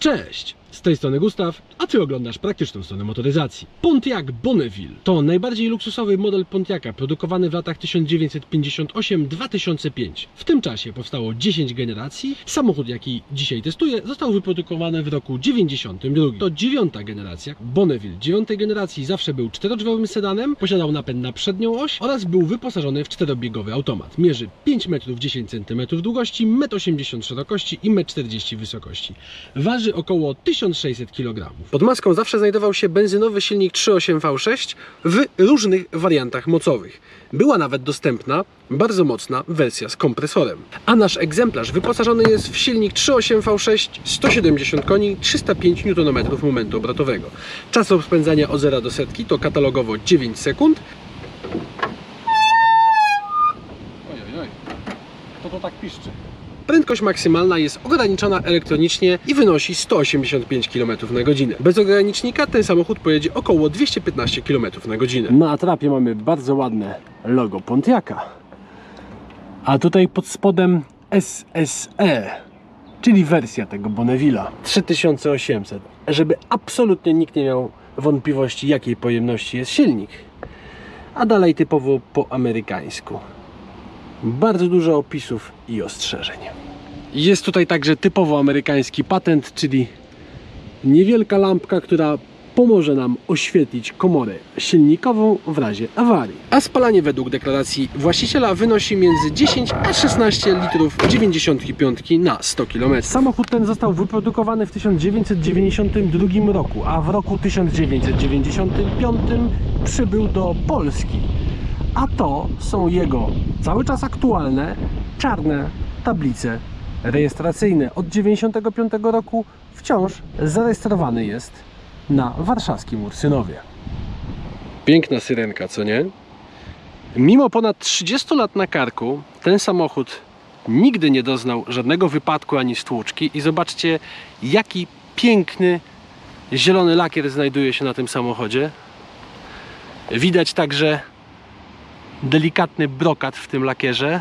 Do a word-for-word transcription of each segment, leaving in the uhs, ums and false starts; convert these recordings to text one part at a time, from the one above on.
Cześć! Z tej strony Gustaw, a Ty oglądasz praktyczną stronę motoryzacji. Pontiac Bonneville to najbardziej luksusowy model Pontiaca produkowany w latach tysiąc dziewięćset pięćdziesiąt osiem do dwa tysiące piątego. W tym czasie powstało dziesięć generacji. Samochód, jaki dzisiaj testuję, został wyprodukowany w roku dziewięćdziesiątym drugim. To dziewiąta generacja. Bonneville dziewiątej generacji zawsze był czterodrzwiowym sedanem, posiadał napęd na przednią oś oraz był wyposażony w czterobiegowy automat. Mierzy pięć metrów dziesięć centymetrów długości, metr osiemdziesiąt szerokości i metr czterdzieści wysokości. Waży około tysiąc sześćset kilogramów. Pod maską zawsze znajdował się benzynowy silnik trzy osiem V sześć w różnych wariantach mocowych. Była nawet dostępna bardzo mocna wersja z kompresorem. A nasz egzemplarz wyposażony jest w silnik trzy osiem V sześć, sto siedemdziesiąt koni, trzysta pięć niutonometrów momentu obrotowego. Czas rozpędzania od zera do setki to katalogowo dziewięć sekund. Ojej, oj, kto to tak piszczy? Prędkość maksymalna jest ograniczona elektronicznie i wynosi sto osiemdziesiąt pięć kilometrów na godzinę. Bez ogranicznika ten samochód pojedzie około dwieście piętnaście kilometrów na godzinę. Na atrapie mamy bardzo ładne logo Pontiaca. A tutaj pod spodem S S E, czyli wersja tego Bonneville'a. trzy tysiące osiemset. Żeby absolutnie nikt nie miał wątpliwości, jakiej pojemności jest silnik. A dalej typowo po amerykańsku. Bardzo dużo opisów i ostrzeżeń. Jest tutaj także typowo amerykański patent, czyli niewielka lampka, która pomoże nam oświetlić komorę silnikową w razie awarii. A spalanie według deklaracji właściciela wynosi między dziesięć a szesnaście litrów dziewięćdziesiątki piątki na sto kilometrów. Samochód ten został wyprodukowany w tysiąc dziewięćset dziewięćdziesiątym drugim roku, a w roku tysiąc dziewięćset dziewięćdziesiątym piątym przybył do Polski. A to są jego cały czas aktualne, czarne tablice rejestracyjne. Od dziewięćdziesiątego piątego roku wciąż zarejestrowany jest na warszawskim Ursynowie. Piękna syrenka, co nie? Mimo ponad trzydziestu lat na karku, ten samochód nigdy nie doznał żadnego wypadku ani stłuczki. I zobaczcie, jaki piękny zielony lakier znajduje się na tym samochodzie. Widać także delikatny brokat w tym lakierze.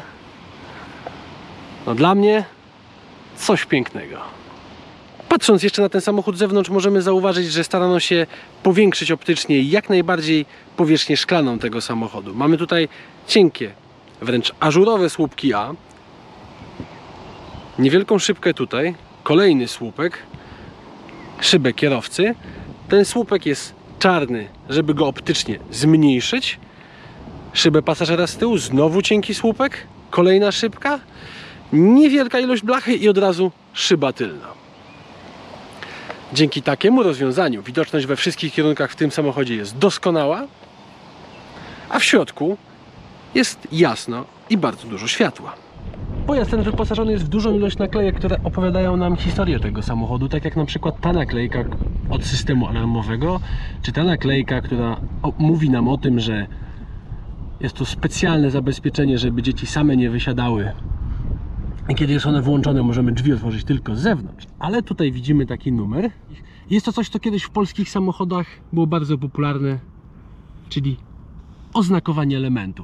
No dla mnie coś pięknego. Patrząc jeszcze na ten samochód z zewnątrz, możemy zauważyć, że starano się powiększyć optycznie jak najbardziej powierzchnię szklaną tego samochodu. Mamy tutaj cienkie, wręcz ażurowe słupki A, niewielką szybkę tutaj, kolejny słupek, szybę kierowcy. Ten słupek jest czarny, żeby go optycznie zmniejszyć. Szybę pasażera z tyłu, znowu cienki słupek, kolejna szybka, niewielka ilość blachy i od razu szyba tylna. Dzięki takiemu rozwiązaniu widoczność we wszystkich kierunkach w tym samochodzie jest doskonała, a w środku jest jasno i bardzo dużo światła. Pojazd ten wyposażony jest w dużą ilość naklejek, które opowiadają nam historię tego samochodu, tak jak na przykład ta naklejka od systemu alarmowego, czy ta naklejka, która mówi nam o tym, że jest to specjalne zabezpieczenie, żeby dzieci same nie wysiadały. I kiedy jest one włączone, możemy drzwi otworzyć tylko z zewnątrz. Ale tutaj widzimy taki numer. Jest to coś, co kiedyś w polskich samochodach było bardzo popularne, czyli oznakowanie elementów.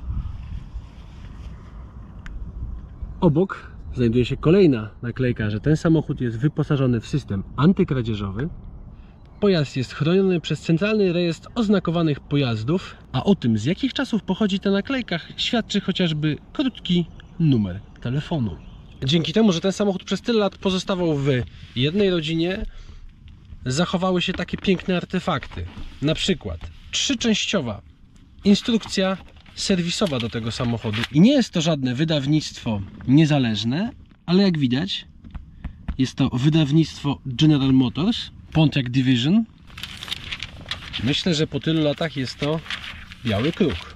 Obok znajduje się kolejna naklejka, że ten samochód jest wyposażony w system antykradzieżowy. Pojazd jest chroniony przez Centralny Rejestr Oznakowanych Pojazdów, a o tym, z jakich czasów pochodzi ta naklejka, świadczy chociażby krótki numer telefonu. Dzięki temu, że ten samochód przez tyle lat pozostawał w jednej rodzinie, zachowały się takie piękne artefakty. Na przykład trzyczęściowa instrukcja serwisowa do tego samochodu. I nie jest to żadne wydawnictwo niezależne, ale jak widać, jest to wydawnictwo General Motors, Pontiac Division. Myślę, że po tylu latach jest to biały kruk.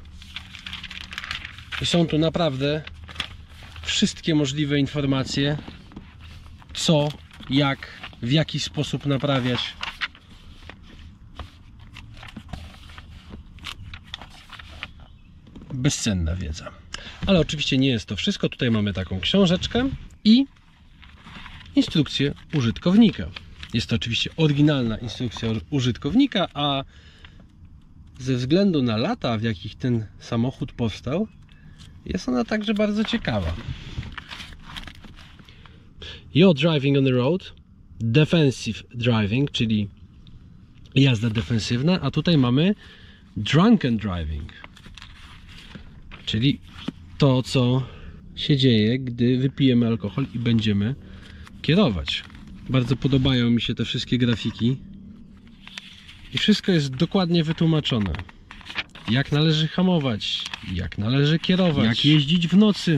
I są tu naprawdę wszystkie możliwe informacje, co, jak, w jaki sposób naprawiać. Bezcenna wiedza. Ale oczywiście nie jest to wszystko. Tutaj mamy taką książeczkę i instrukcję użytkownika. Jest to oczywiście oryginalna instrukcja użytkownika, a ze względu na lata, w jakich ten samochód powstał, jest ona także bardzo ciekawa. You're driving on the road. defensive driving, czyli jazda defensywna, a tutaj mamy drunken driving, czyli to, co się dzieje, gdy wypijemy alkohol i będziemy kierować. Bardzo podobają mi się te wszystkie grafiki i wszystko jest dokładnie wytłumaczone. Jak należy hamować, jak należy kierować, jak jeździć w nocy,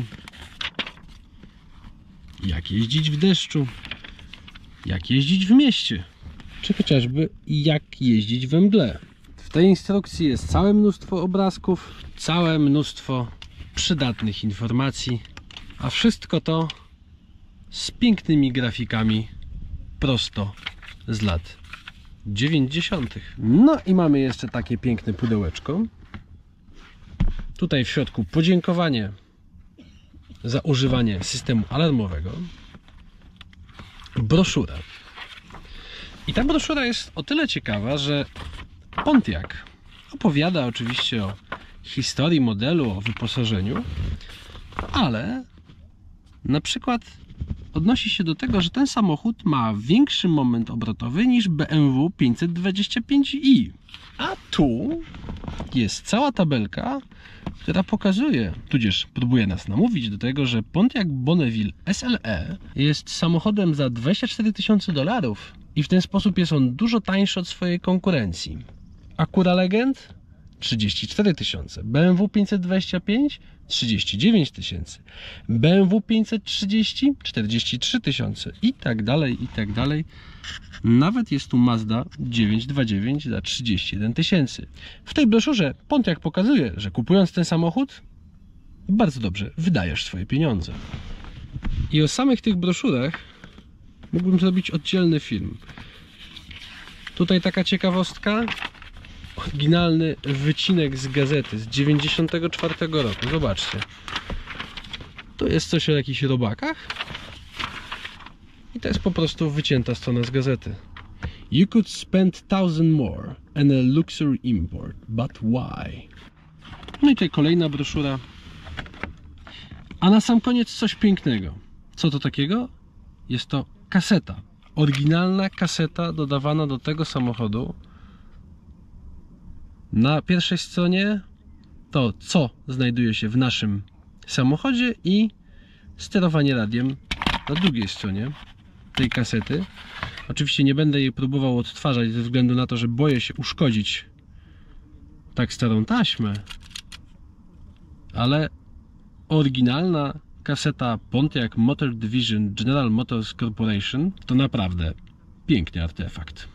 jak jeździć w deszczu, jak jeździć w mieście, czy chociażby jak jeździć we mgle. W tej instrukcji jest całe mnóstwo obrazków, całe mnóstwo przydatnych informacji, a wszystko to z pięknymi grafikami prosto z lat dziewięćdziesiątych. No i mamy jeszcze takie piękne pudełeczko. Tutaj w środku podziękowanie za używanie systemu alarmowego. Broszura. I ta broszura jest o tyle ciekawa, że Pontiac opowiada oczywiście o historii modelu, o wyposażeniu, ale na przykład odnosi się do tego, że ten samochód ma większy moment obrotowy niż B M W pięćset dwadzieścia pięć i. A tu jest cała tabelka, która pokazuje, tudzież próbuje nas namówić do tego, że Pontiac Bonneville S L E jest samochodem za dwadzieścia cztery tysiące dolarów i w ten sposób jest on dużo tańszy od swojej konkurencji. Acura Legend trzydzieści cztery tysiące, B M W pięćset dwadzieścia pięć trzydzieści dziewięć tysięcy, B M W pięćset trzydzieści czterdzieści trzy tysiące i tak dalej, i tak dalej. Nawet jest tu Mazda dziewięćset dwadzieścia dziewięć za trzydzieści jeden tysięcy. W tej broszurze Pontiac pokazuje, że kupując ten samochód bardzo dobrze wydajesz swoje pieniądze. I o samych tych broszurach mógłbym zrobić oddzielny film. Tutaj taka ciekawostka. Oryginalny wycinek z gazety z dziewięćdziesiątego czwartego roku. Zobaczcie. To jest coś o jakichś robakach. I to jest po prostu wycięta strona z gazety. You could spend thousand more on a luxury import, but why? No i tutaj kolejna broszura. A na sam koniec coś pięknego. Co to takiego? Jest to kaseta. Oryginalna kaseta dodawana do tego samochodu. Na pierwszej stronie to, co znajduje się w naszym samochodzie i sterowanie radiem na drugiej stronie tej kasety. Oczywiście nie będę jej próbował odtwarzać ze względu na to, że boję się uszkodzić tak starą taśmę, ale oryginalna kaseta Pontiac Motor Division General Motors Corporation to naprawdę piękny artefakt.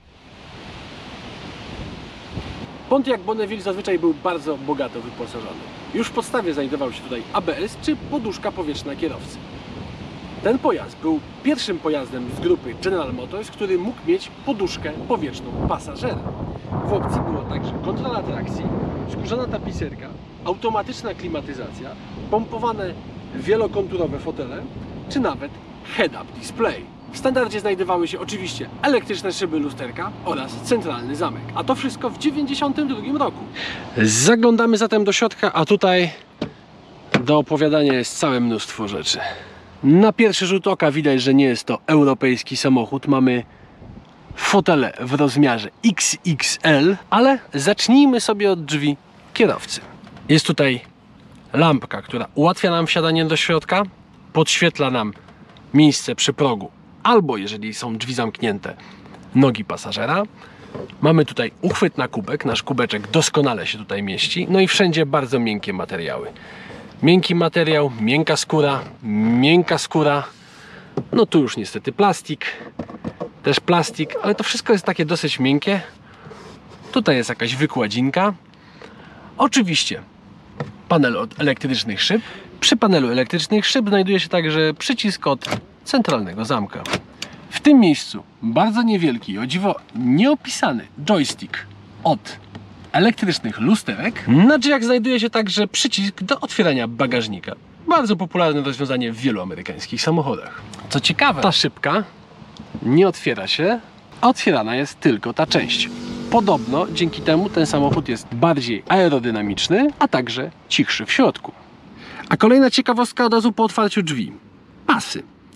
Pontiac Bonneville zazwyczaj był bardzo bogato wyposażony. Już w podstawie znajdował się tutaj A B S czy poduszka powietrzna kierowcy. Ten pojazd był pierwszym pojazdem z grupy General Motors, który mógł mieć poduszkę powietrzną pasażera. W opcji było także kontrola trakcji, skórzana tapicerka, automatyczna klimatyzacja, pompowane wielokonturowe fotele, czy nawet head-up display. W standardzie znajdowały się oczywiście elektryczne szyby lusterka oraz centralny zamek. A to wszystko w dziewięćdziesiątym drugim roku. Zaglądamy zatem do środka, a tutaj do opowiadania jest całe mnóstwo rzeczy. Na pierwszy rzut oka widać, że nie jest to europejski samochód. Mamy fotele w rozmiarze X X L, ale zacznijmy sobie od drzwi kierowcy. Jest tutaj lampka, która ułatwia nam wsiadanie do środka, podświetla nam miejsce przy progu, albo jeżeli są drzwi zamknięte, nogi pasażera. Mamy tutaj uchwyt na kubek, nasz kubeczek doskonale się tutaj mieści, no i wszędzie bardzo miękkie materiały. Miękki materiał, miękka skóra, miękka skóra, no tu już niestety plastik, też plastik, ale to wszystko jest takie dosyć miękkie. Tutaj jest jakaś wykładzinka. Oczywiście panel od elektrycznych szyb. Przy panelu elektrycznych szyb znajduje się także przycisk od centralnego zamka. W tym miejscu bardzo niewielki, o dziwo nieopisany joystick od elektrycznych lusterek. Na drzwiach znajduje się także przycisk do otwierania bagażnika. Bardzo popularne rozwiązanie w wielu amerykańskich samochodach. Co ciekawe, ta szybka nie otwiera się, a otwierana jest tylko ta część. Podobno dzięki temu ten samochód jest bardziej aerodynamiczny, a także cichszy w środku. A kolejna ciekawostka od razu po otwarciu drzwi. Pasy.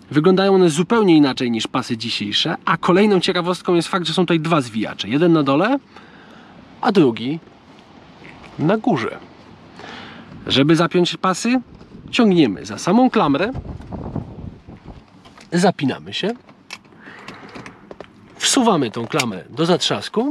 Wyglądają one zupełnie inaczej niż pasy dzisiejsze, a kolejną ciekawostką jest fakt, że są tutaj dwa zwijacze. Jeden na dole, a drugi na górze. Żeby zapiąć pasy, ciągniemy za samą klamrę, zapinamy się, wsuwamy tą klamrę do zatrzasku,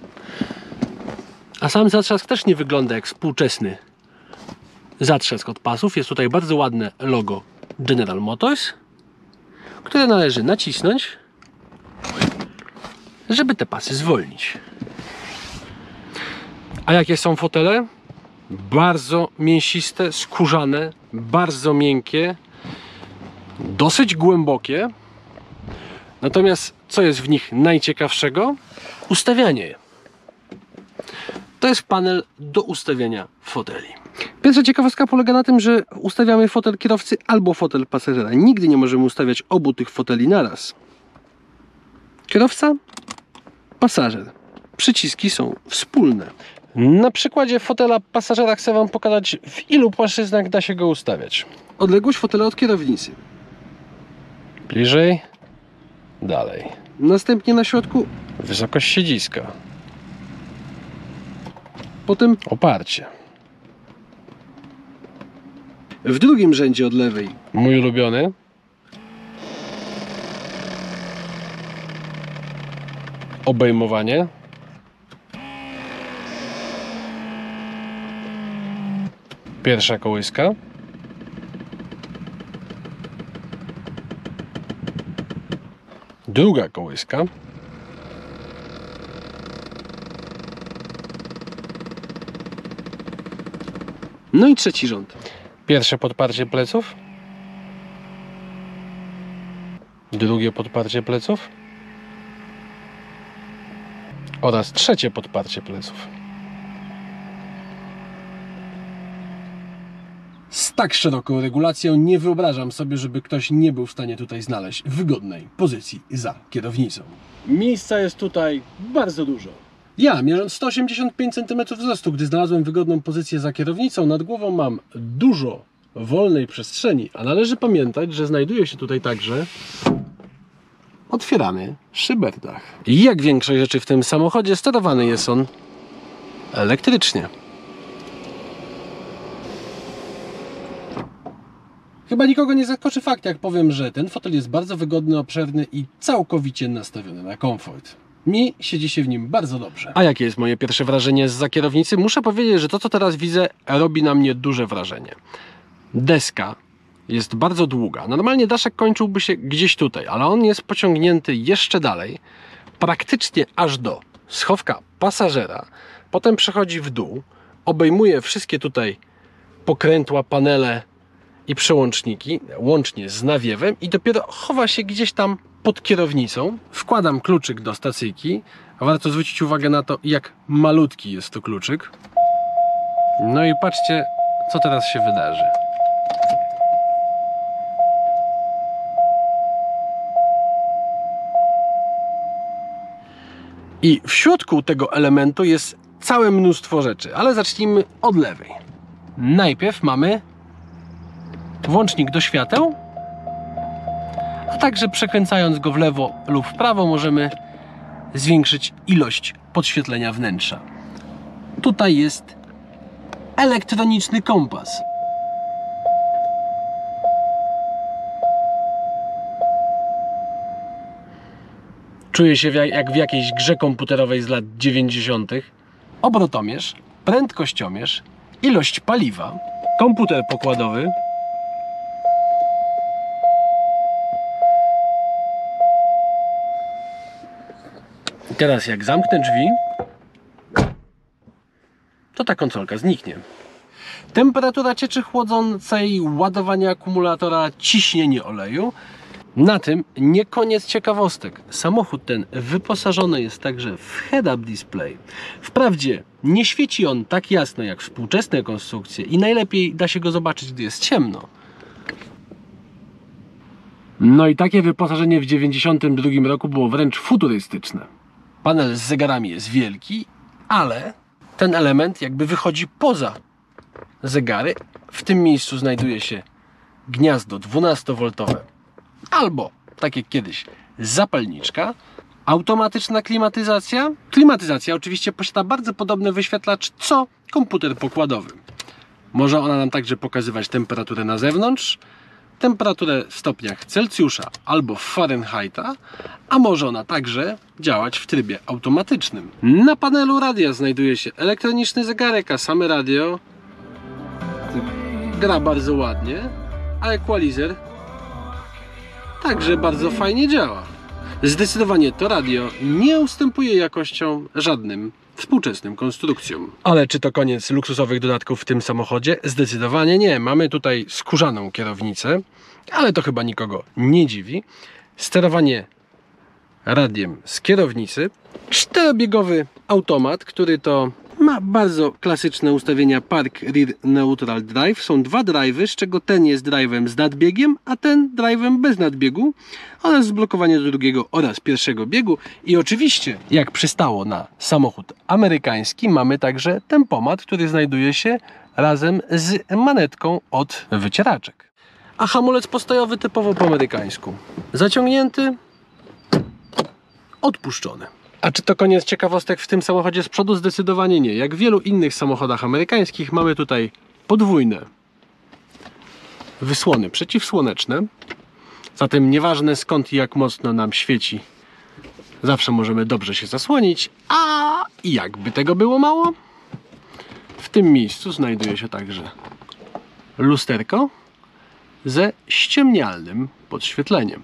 a sam zatrzask też nie wygląda jak współczesny zatrzask od pasów. Jest tutaj bardzo ładne logo General Motors, które należy nacisnąć, żeby te pasy zwolnić. A jakie są fotele? Bardzo mięsiste, skórzane, bardzo miękkie, dosyć głębokie. Natomiast co jest w nich najciekawszego? Ustawianie je. To jest panel do ustawiania foteli. Pierwsza ciekawostka polega na tym, że ustawiamy fotel kierowcy albo fotel pasażera. Nigdy nie możemy ustawiać obu tych foteli naraz. Kierowca, pasażer. Przyciski są wspólne. Na przykładzie fotela pasażera chcę Wam pokazać, w ilu płaszczyznach da się go ustawiać. Odległość fotela od kierownicy. Bliżej. Dalej. Następnie na środku wysokość siedziska. Potem oparcie. W drugim rzędzie od lewej mój ulubiony. Obejmowanie. Pierwsza kołyska. Druga kołyska. No i trzeci rząd. Pierwsze podparcie pleców. Drugie podparcie pleców. Oraz trzecie podparcie pleców. Z tak szeroką regulacją nie wyobrażam sobie, żeby ktoś nie był w stanie tutaj znaleźć wygodnej pozycji za kierownicą. Miejsca jest tutaj bardzo dużo. Ja, mierząc sto osiemdziesiąt pięć centymetrów wzrostu, gdy znalazłem wygodną pozycję za kierownicą, nad głową mam dużo wolnej przestrzeni, a należy pamiętać, że znajduje się tutaj także otwierany szyberdach. I jak większość rzeczy w tym samochodzie, sterowany jest on elektrycznie. Chyba nikogo nie zaskoczy fakt, jak powiem, że ten fotel jest bardzo wygodny, obszerny i całkowicie nastawiony na komfort. Mi siedzi się w nim bardzo dobrze. A jakie jest moje pierwsze wrażenie zza kierownicy? Muszę powiedzieć, że to, co teraz widzę, robi na mnie duże wrażenie. Deska jest bardzo długa. Normalnie daszek kończyłby się gdzieś tutaj, ale on jest pociągnięty jeszcze dalej, praktycznie aż do schowka pasażera. Potem przechodzi w dół, obejmuje wszystkie tutaj pokrętła, panele i przełączniki, łącznie z nawiewem, i dopiero chowa się gdzieś tam pod kierownicą. Wkładam kluczyk do stacyjki. Warto zwrócić uwagę na to, jak malutki jest to kluczyk. No i patrzcie, co teraz się wydarzy. I w środku tego elementu jest całe mnóstwo rzeczy, ale zacznijmy od lewej. Najpierw mamy włącznik do świateł, a także przekręcając go w lewo lub w prawo możemy zwiększyć ilość podświetlenia wnętrza. Tutaj jest elektroniczny kompas. Czuję się jak w jakiejś grze komputerowej z lat dziewięćdziesiątych. Obrotomierz, prędkościomierz, ilość paliwa, komputer pokładowy, teraz jak zamknę drzwi, to ta konsolka zniknie. Temperatura cieczy chłodzącej, ładowanie akumulatora, ciśnienie oleju. Na tym nie koniec ciekawostek. Samochód ten wyposażony jest także w head-up display. Wprawdzie nie świeci on tak jasno jak współczesne konstrukcje i najlepiej da się go zobaczyć, gdy jest ciemno. No i takie wyposażenie w dziewięćdziesiątym drugim roku było wręcz futurystyczne. Panel z zegarami jest wielki, ale ten element jakby wychodzi poza zegary. W tym miejscu znajduje się gniazdo dwunastowoltowe albo, tak jak kiedyś, zapalniczka. Automatyczna klimatyzacja. Klimatyzacja oczywiście posiada bardzo podobny wyświetlacz co komputer pokładowy. Może ona nam także pokazywać temperaturę na zewnątrz, temperaturę w stopniach Celsjusza albo Fahrenheita, a może ona także działać w trybie automatycznym. Na panelu radia znajduje się elektroniczny zegarek, a same radio gra bardzo ładnie, a equalizer także bardzo fajnie działa. Zdecydowanie to radio nie ustępuje jakością żadnym współczesnym konstrukcjom. Ale czy to koniec luksusowych dodatków w tym samochodzie? Zdecydowanie nie. Mamy tutaj skórzaną kierownicę, ale to chyba nikogo nie dziwi. Sterowanie radiem z kierownicy. Czterobiegowy automat, który to ma bardzo klasyczne ustawienia Park Rear Neutral Drive. Są dwa drive'y, z czego ten jest drive'em z nadbiegiem, a ten drive'em bez nadbiegu oraz zblokowanie do drugiego oraz pierwszego biegu. I oczywiście, jak przystało na samochód amerykański, mamy także tempomat, który znajduje się razem z manetką od wycieraczek. A hamulec postojowy typowo po amerykańsku. Zaciągnięty, odpuszczony. A czy to koniec ciekawostek w tym samochodzie z przodu? Zdecydowanie nie. Jak w wielu innych samochodach amerykańskich mamy tutaj podwójne wysłony przeciwsłoneczne. Zatem nieważne skąd i jak mocno nam świeci, zawsze możemy dobrze się zasłonić. A jakby tego było mało, w tym miejscu znajduje się także lusterko ze ściemnialnym podświetleniem.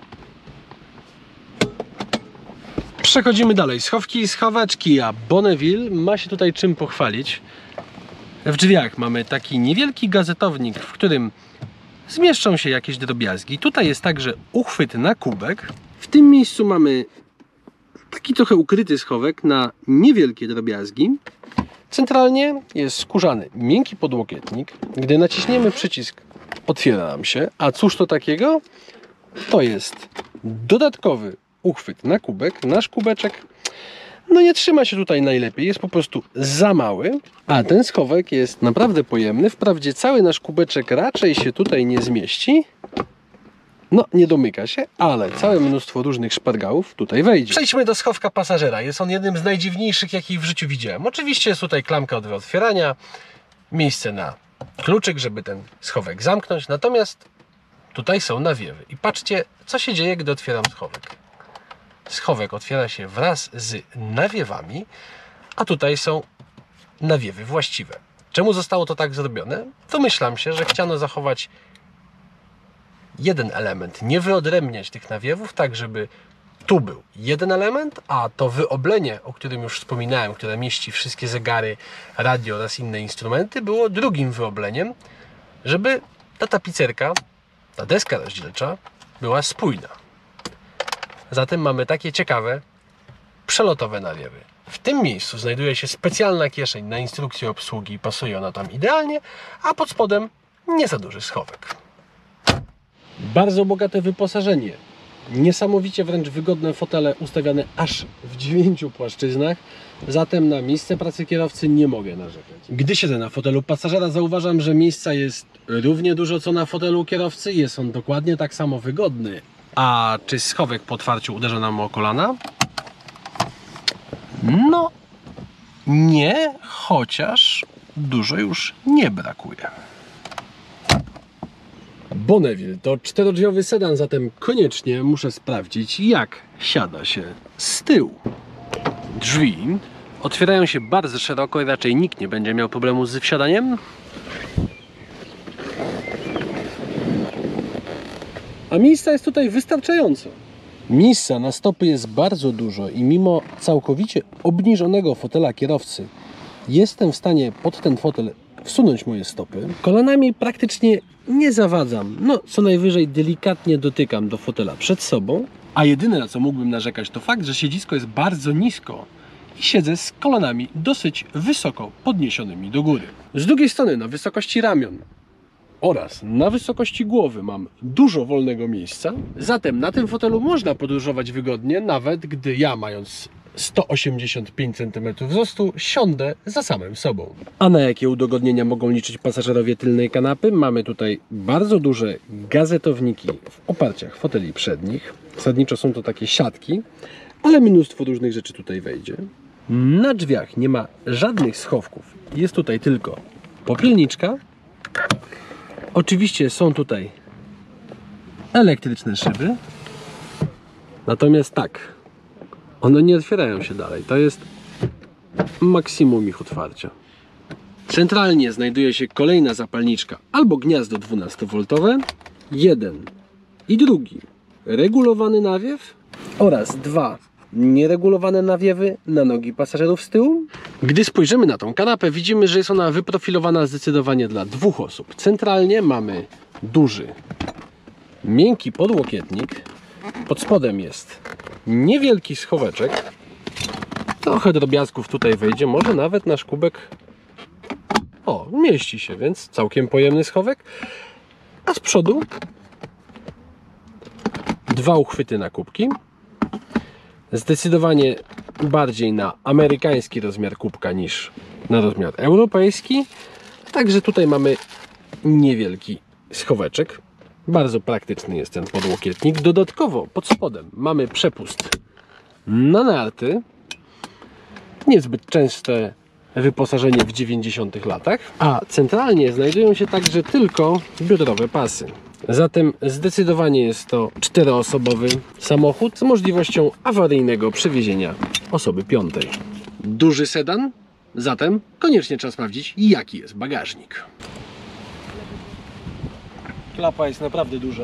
Przechodzimy dalej. Schowki i schoweczki, a Bonneville ma się tutaj czym pochwalić. W drzwiach mamy taki niewielki gazetownik, w którym zmieszczą się jakieś drobiazgi. Tutaj jest także uchwyt na kubek. W tym miejscu mamy taki trochę ukryty schowek na niewielkie drobiazgi. Centralnie jest skórzany, miękki podłokietnik. Gdy naciśniemy przycisk, otwiera nam się. A cóż to takiego? To jest dodatkowy uchwyt na kubek. Nasz kubeczek no nie trzyma się tutaj najlepiej, jest po prostu za mały, a ten schowek jest naprawdę pojemny. Wprawdzie cały nasz kubeczek raczej się tutaj nie zmieści, no nie domyka się, ale całe mnóstwo różnych szpargałów tutaj wejdzie. Przejdźmy do schowka pasażera. Jest on jednym z najdziwniejszych, jakich w życiu widziałem. Oczywiście jest tutaj klamka od otwierania, miejsce na kluczyk, żeby ten schowek zamknąć, natomiast tutaj są nawiewy. I patrzcie, co się dzieje, gdy otwieram schowek. Schowek otwiera się wraz z nawiewami, a tutaj są nawiewy właściwe. Czemu zostało to tak zrobione? Domyślam się, że chciano zachować jeden element, nie wyodrębniać tych nawiewów, tak żeby tu był jeden element, a to wyoblenie, o którym już wspominałem, które mieści wszystkie zegary, radio oraz inne instrumenty, było drugim wyobleniem, żeby ta tapicerka, ta deska rozdzielcza była spójna. Zatem mamy takie ciekawe, przelotowe nawiewy. W tym miejscu znajduje się specjalna kieszeń na instrukcję obsługi, pasuje ona tam idealnie, a pod spodem nie za duży schowek. Bardzo bogate wyposażenie. Niesamowicie wręcz wygodne fotele ustawiane aż w dziewięciu płaszczyznach, zatem na miejsce pracy kierowcy nie mogę narzekać. Gdy siedzę na fotelu pasażera, zauważam, że miejsca jest równie dużo co na fotelu kierowcy, jest on dokładnie tak samo wygodny. A czy schowek po otwarciu uderza nam o kolana? No nie, chociaż dużo już nie brakuje. Bonneville to czterodrzwiowy sedan, zatem koniecznie muszę sprawdzić, jak siada się z tyłu. Drzwi otwierają się bardzo szeroko i raczej nikt nie będzie miał problemu z wsiadaniem. A miejsca jest tutaj wystarczająco. Miejsca na stopy jest bardzo dużo i mimo całkowicie obniżonego fotela kierowcy jestem w stanie pod ten fotel wsunąć moje stopy. Kolanami praktycznie nie zawadzam. No, co najwyżej delikatnie dotykam do fotela przed sobą. A jedyne, na co mógłbym narzekać, to fakt, że siedzisko jest bardzo nisko i siedzę z kolanami dosyć wysoko podniesionymi do góry. Z drugiej strony, na wysokości ramion oraz na wysokości głowy mam dużo wolnego miejsca. Zatem na tym fotelu można podróżować wygodnie, nawet gdy ja, mając sto osiemdziesiąt pięć centymetrów wzrostu, siądę za samym sobą. A na jakie udogodnienia mogą liczyć pasażerowie tylnej kanapy? Mamy tutaj bardzo duże gazetowniki w oparciach foteli przednich. Zasadniczo są to takie siatki, ale mnóstwo różnych rzeczy tutaj wejdzie. Na drzwiach nie ma żadnych schowków. Jest tutaj tylko popielniczka. Oczywiście są tutaj elektryczne szyby. Natomiast tak, one nie otwierają się dalej. To jest maksimum ich otwarcia. Centralnie znajduje się kolejna zapalniczka albo gniazdo dwunastowoltowe, jeden i drugi regulowany nawiew oraz dwa nieregulowane nawiewy na nogi pasażerów z tyłu. Gdy spojrzymy na tą kanapę, widzimy, że jest ona wyprofilowana zdecydowanie dla dwóch osób. Centralnie mamy duży, miękki podłokietnik. Pod spodem jest niewielki schoweczek. Trochę drobiazgów tutaj wejdzie, może nawet nasz kubek o, mieści się, więc całkiem pojemny schowek. A z przodu dwa uchwyty na kubki. Zdecydowanie bardziej na amerykański rozmiar kubka niż na rozmiar europejski. Także tutaj mamy niewielki schoweczek. Bardzo praktyczny jest ten podłokietnik. Dodatkowo pod spodem mamy przepust na narty. Niezbyt częste wyposażenie w dziewięćdziesiątych latach. A centralnie znajdują się także tylko biodrowe pasy. Zatem zdecydowanie jest to czteroosobowy samochód z możliwością awaryjnego przewiezienia osoby piątej. Duży sedan, zatem koniecznie trzeba sprawdzić, jaki jest bagażnik. Klapa jest naprawdę duża.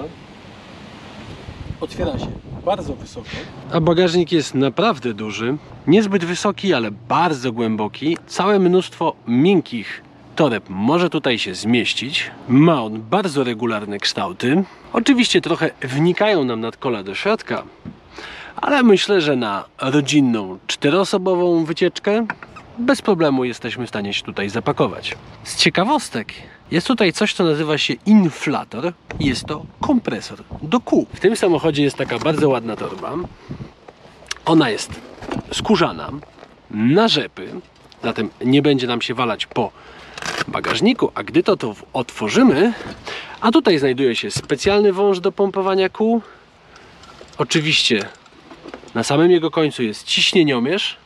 Otwiera się bardzo wysoko. A bagażnik jest naprawdę duży. Niezbyt wysoki, ale bardzo głęboki. Całe mnóstwo miękkich toreb może tutaj się zmieścić. Ma on bardzo regularne kształty. Oczywiście trochę wnikają nam nad kola do środka, ale myślę, że na rodzinną, czteroosobową wycieczkę bez problemu jesteśmy w stanie się tutaj zapakować. Z ciekawostek jest tutaj coś, co nazywa się inflator. Jest to kompresor do kół. W tym samochodzie jest taka bardzo ładna torba. Ona jest skórzana, na rzepy, zatem nie będzie nam się walać po bagażniku, a gdy to, to otworzymy, a tutaj znajduje się specjalny wąż do pompowania kół. Oczywiście na samym jego końcu jest ciśnieniomierz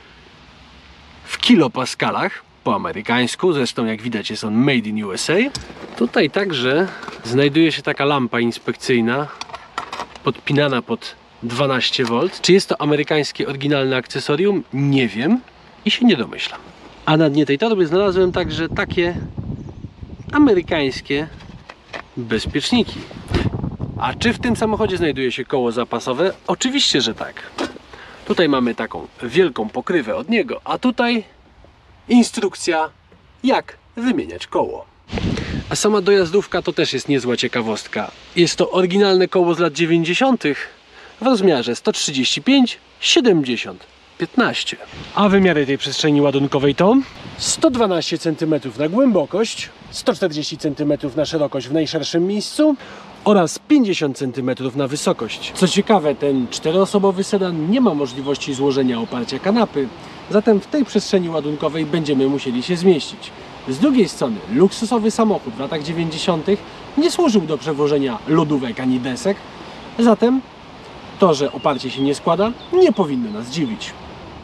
w kilopaskalach po amerykańsku, zresztą jak widać jest on made in U S A. Tutaj także znajduje się taka lampa inspekcyjna podpinana pod dwanaście wolt. Czy jest to amerykańskie oryginalne akcesorium? Nie wiem i się nie domyślam. A na dnie tej torby znalazłem także takie amerykańskie bezpieczniki. A czy w tym samochodzie znajduje się koło zapasowe? Oczywiście, że tak. Tutaj mamy taką wielką pokrywę od niego, a tutaj instrukcja, jak wymieniać koło. A sama dojazdówka to też jest niezła ciekawostka. Jest to oryginalne koło z lat dziewięćdziesiątych w rozmiarze sto trzydzieści pięć siedemdziesiąt piętnaście. A wymiary tej przestrzeni ładunkowej to sto dwanaście centymetrów na głębokość, sto czterdzieści centymetrów na szerokość w najszerszym miejscu oraz pięćdziesiąt centymetrów na wysokość. Co ciekawe, ten czteroosobowy sedan nie ma możliwości złożenia oparcia kanapy, zatem w tej przestrzeni ładunkowej będziemy musieli się zmieścić. Z drugiej strony luksusowy samochód w latach dziewięćdziesiątych nie służył do przewożenia lodówek ani desek, zatem to, że oparcie się nie składa, nie powinno nas dziwić.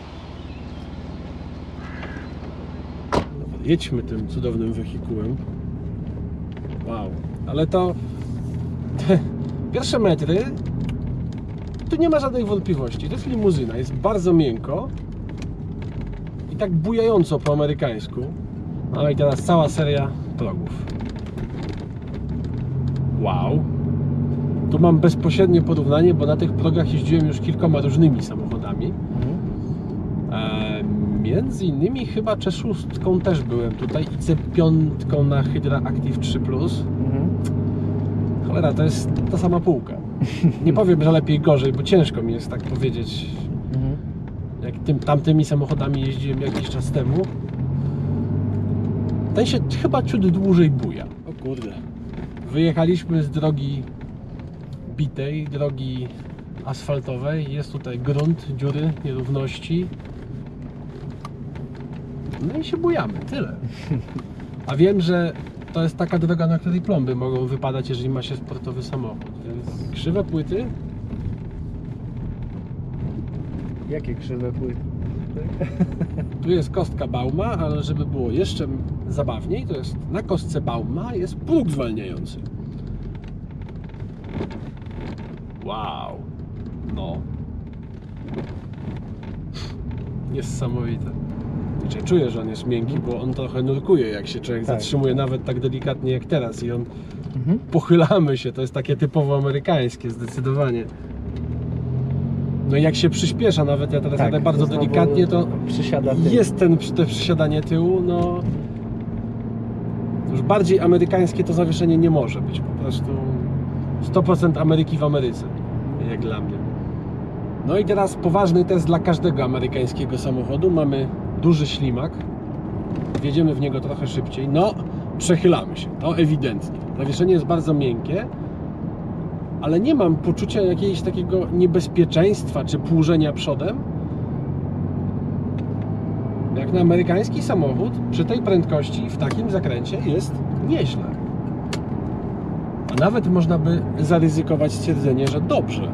Jedźmy tym cudownym wehikułem. Wow, ale to te pierwsze metry tu nie ma żadnych wątpliwości. To jest limuzyna, jest bardzo miękko i tak bujająco po amerykańsku. No i teraz cała seria progów. Wow. Tu mam bezpośrednie porównanie, bo na tych progach jeździłem już kilkoma różnymi samochodami. E, między innymi chyba C sześć też byłem tutaj i C pięć na Hydra Active trzy plus. Mhm. Cholera, to jest ta sama półka. Nie powiem, że lepiej gorzej, bo ciężko mi jest tak powiedzieć. Mhm. Jak tym, tamtymi samochodami jeździłem jakiś czas temu. Ten się chyba ciut dłużej buja. O kurde. Wyjechaliśmy z drogi bitej, drogi asfaltowej. Jest tutaj grunt, dziury, nierówności. No i się bujamy, tyle. A wiem, że to jest taka droga, na której plomby mogą wypadać, jeżeli ma się sportowy samochód, więc krzywe płyty. Jakie krzywe płyty? Tu jest kostka Bauma, ale żeby było jeszcze zabawniej, to jest na kostce Bauma jest pług zwalniający. Wow. No. Niesamowite. Znaczy, czuję, że on jest miękki, bo on trochę nurkuje, jak się człowiek tak. zatrzymuje, nawet tak delikatnie jak teraz. I on mhm. pochylamy się, to jest takie typowo amerykańskie, zdecydowanie. No i jak się przyspiesza, nawet ja teraz tak, jadę bardzo delikatnie, to jest ten, te przysiadanie tyłu, no już bardziej amerykańskie to zawieszenie nie może być, po prostu sto procent Ameryki w Ameryce, jak dla mnie. No i teraz poważny test dla każdego amerykańskiego samochodu. Mamy duży ślimak, wjedziemy w niego trochę szybciej, no przechylamy się, to ewidentnie. Zawieszenie jest bardzo miękkie, ale nie mam poczucia jakiegoś takiego niebezpieczeństwa czy płużenia przodem. Jak na amerykański samochód, przy tej prędkości, w takim zakręcie jest nieźle. A nawet można by zaryzykować stwierdzenie, że dobrze.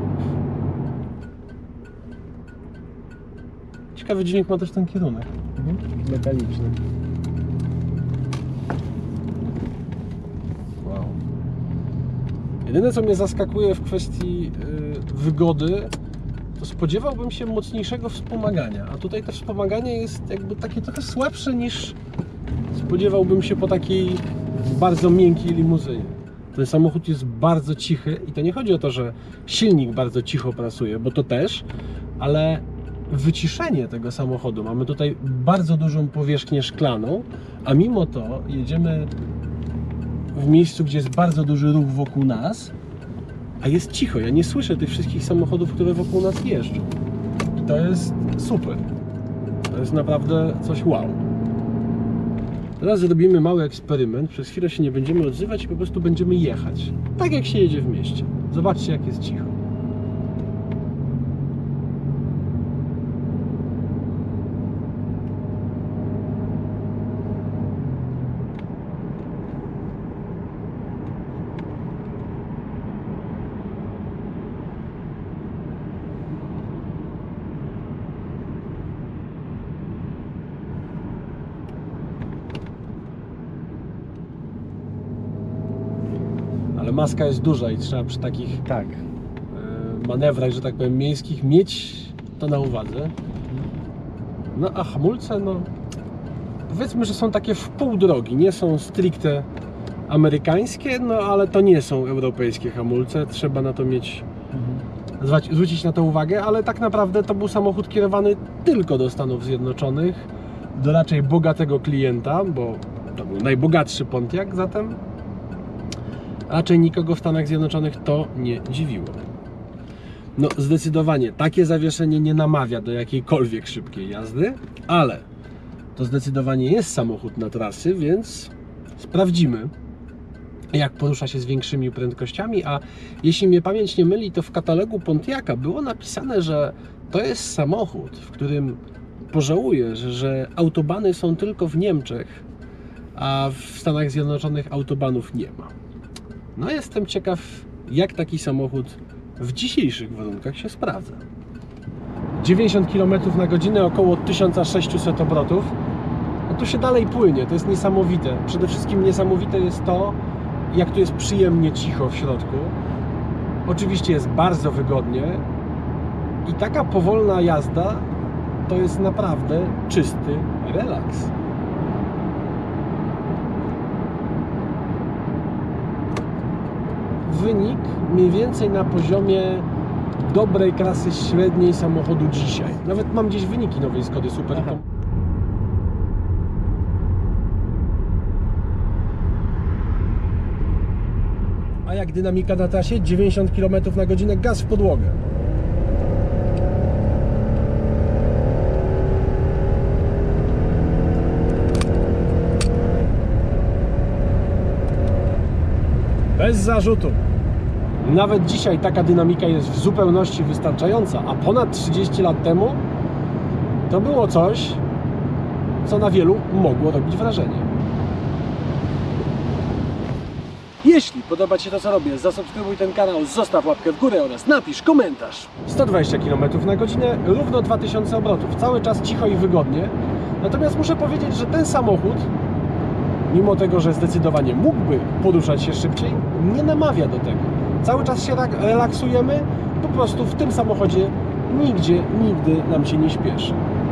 Ciekawy dźwięk ma też ten kierunek. Mhm. Metaliczny. Wow. Jedyne, co mnie zaskakuje w kwestii yy, wygody, to spodziewałbym się mocniejszego wspomagania, a tutaj to wspomaganie jest jakby takie trochę słabsze niż spodziewałbym się po takiej bardzo miękkiej limuzynie. Ten samochód jest bardzo cichy i to nie chodzi o to, że silnik bardzo cicho pracuje, bo to też, ale wyciszenie tego samochodu. Mamy tutaj bardzo dużą powierzchnię szklaną, a mimo to jedziemy w miejscu, gdzie jest bardzo duży ruch wokół nas, a jest cicho. Ja nie słyszę tych wszystkich samochodów, które wokół nas jeżdżą. I to jest super. To jest naprawdę coś wow. Teraz zrobimy mały eksperyment. Przez chwilę się nie będziemy odzywać i po prostu będziemy jechać. Tak jak się jedzie w mieście. Zobaczcie, jak jest cicho. Ale maska jest duża i trzeba przy takich tak. manewrach, że tak powiem, miejskich mieć to na uwadze. No a hamulce, no powiedzmy, że są takie w pół drogi, nie są stricte amerykańskie, no ale to nie są europejskie hamulce, trzeba na to mieć, mhm. zwrócić na to uwagę, ale tak naprawdę to był samochód kierowany tylko do Stanów Zjednoczonych, do raczej bogatego klienta, bo to był najbogatszy Pontiac, zatem raczej nikogo w Stanach Zjednoczonych to nie dziwiło. No zdecydowanie takie zawieszenie nie namawia do jakiejkolwiek szybkiej jazdy, ale to zdecydowanie jest samochód na trasy, więc sprawdzimy, jak porusza się z większymi prędkościami, a jeśli mnie pamięć nie myli, to w katalogu Pontiaca było napisane, że to jest samochód, w którym pożałujesz, że autobany są tylko w Niemczech, a w Stanach Zjednoczonych autobanów nie ma. No jestem ciekaw, jak taki samochód w dzisiejszych warunkach się sprawdza. dziewięćdziesiąt kilometrów na godzinę, około tysiąc sześćset obrotów. No tu się dalej płynie, to jest niesamowite. Przede wszystkim niesamowite jest to, jak tu jest przyjemnie cicho w środku. Oczywiście jest bardzo wygodnie i taka powolna jazda to jest naprawdę czysty relaks. Wynik mniej więcej na poziomie dobrej klasy średniej samochodu dzisiaj. Nawet mam gdzieś wyniki nowej Skody Super. Aha. A jak dynamika na trasie? dziewięćdziesiąt kilometrów na godzinę, gaz w podłogę. Bez zarzutu. Nawet dzisiaj taka dynamika jest w zupełności wystarczająca, a ponad trzydzieści lat temu to było coś, co na wielu mogło robić wrażenie. Jeśli podoba Ci się to, co robię, zasubskrybuj ten kanał, zostaw łapkę w górę oraz napisz komentarz. sto dwadzieścia kilometrów na godzinę, równo dwa tysiące obrotów. Cały czas cicho i wygodnie. Natomiast muszę powiedzieć, że ten samochód, mimo tego, że zdecydowanie mógłby poruszać się szybciej, nie namawia do tego. Cały czas się relaksujemy i po prostu w tym samochodzie nigdzie, nigdy nam się nie śpieszy.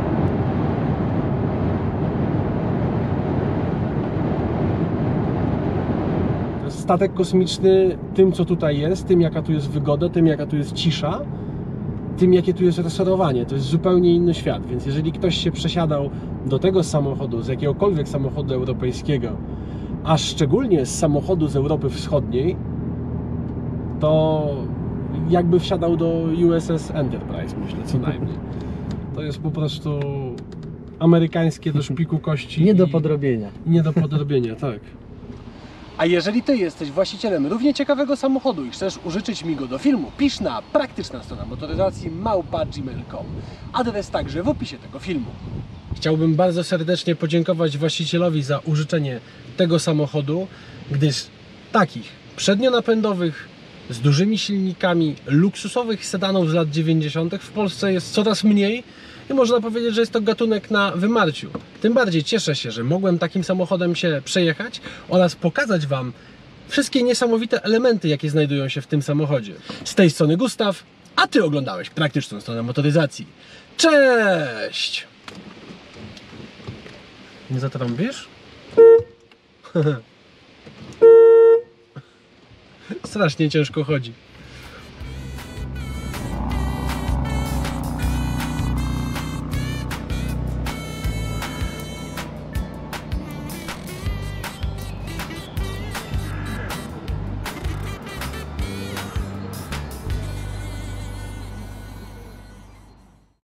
Statek kosmiczny tym, co tutaj jest, tym, jaka tu jest wygoda, tym, jaka tu jest cisza, tym, jakie tu jest resorowanie. To jest zupełnie inny świat, więc jeżeli ktoś się przesiadał do tego samochodu, z jakiegokolwiek samochodu europejskiego, a szczególnie z samochodu z Europy Wschodniej, to jakby wsiadał do U S S Enterprise, myślę, co najmniej. To jest po prostu amerykańskie do szpiku kości. Nie do i- podrobienia. Nie do podrobienia, tak. A jeżeli Ty jesteś właścicielem równie ciekawego samochodu i chcesz użyczyć mi go do filmu, pisz na praktyczna strona motoryzacji małpa gmail kropka com. Adres także w opisie tego filmu. Chciałbym bardzo serdecznie podziękować właścicielowi za użyczenie tego samochodu, gdyż takich przednionapędowych, z dużymi silnikami, luksusowych sedanów z lat dziewięćdziesiątych w Polsce jest coraz mniej i można powiedzieć, że jest to gatunek na wymarciu. Tym bardziej cieszę się, że mogłem takim samochodem się przejechać oraz pokazać Wam wszystkie niesamowite elementy, jakie znajdują się w tym samochodzie. Z tej strony Gustaw, a Ty oglądałeś praktyczną stronę motoryzacji. Cześć! Nie zatrąbisz? Strasznie ciężko chodzi.